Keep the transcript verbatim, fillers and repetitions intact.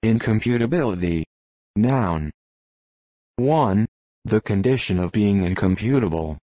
Incomputability. Noun. one. The condition of being incomputable.